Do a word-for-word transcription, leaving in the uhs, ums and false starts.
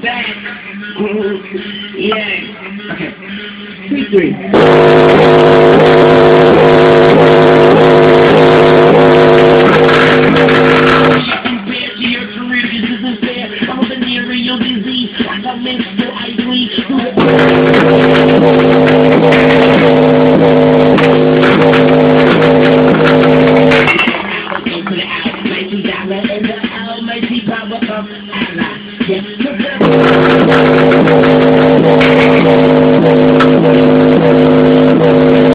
back. Yeah. Okay. Three, three. I'm a venereal disease. I got menstrual ivory. Almighty power of